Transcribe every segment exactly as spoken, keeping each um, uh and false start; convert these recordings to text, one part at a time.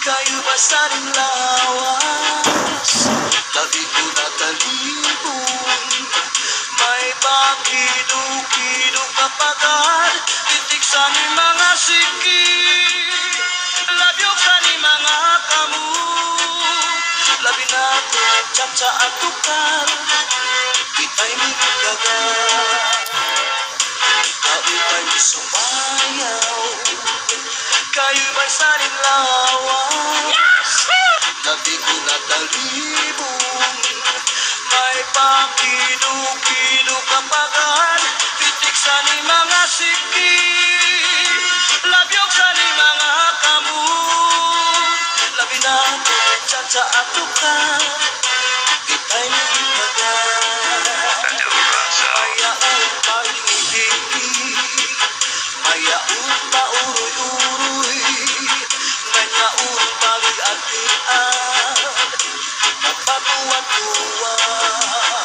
kayo ba sa ring lawas? Labi ko na talibong, may pakido-kido kapagan, titik sa ni mga siki, labyo sa ni mga kamu, labi na ko caca at tukar, kita'y migagagan. Kaupay mo sumayaw, kayo ba'y saling lawas? Labi ko na talibong, may pakido-kido kapagan, titik sa ni mga siki, labyog sa ni mga kamu, labi na ko caca at tukar, kita'y nagbagan. Mayaon paling-ibig, mayaon pauroy-uroy, mayaon paling-atian, magpatuwa-tuwa.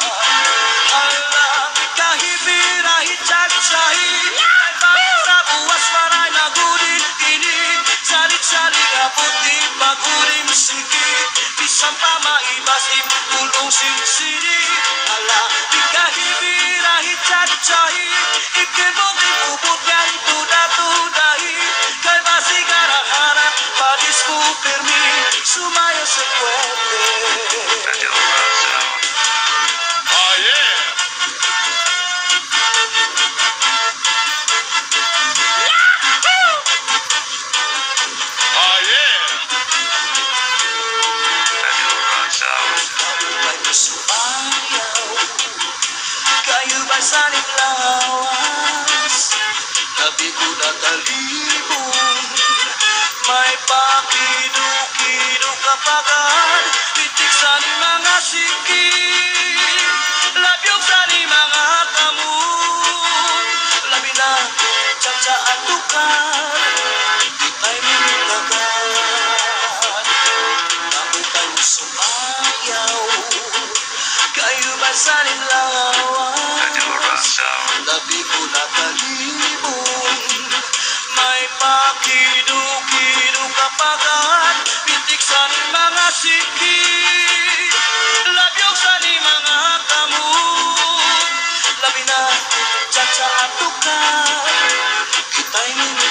Alam kahibirahi chat-sahi, ay bangsa buwas maray nagudin ini, salit-salit kaputi pagulim sige, bisang pamaibasim tulong sinsiri. Alam kahibirahi chat-sahi, ikin mo ibubot yan tuda-tudahi, kay basigarang-harap padis ko pirmi, sumayo sa kwete. Oh yeah! Oh yeah! Kaupay mo sumayaw, kayo ba sa ning lawas? Labi ko na talibong, may pakido-kido kapagan, titik sa ni mga siki, labyog sa ni mga kamu, labi na ko caca at tukar, kita'y minitagan. Kaupay mo sumayaw, kayo ba sa ning lawas? Labi ko na talibong, may pakido-kido kapagan, pitik sa ni mga siki, labyog sa ni mga kamu, labi na caca at tukar, kita'y minitagan.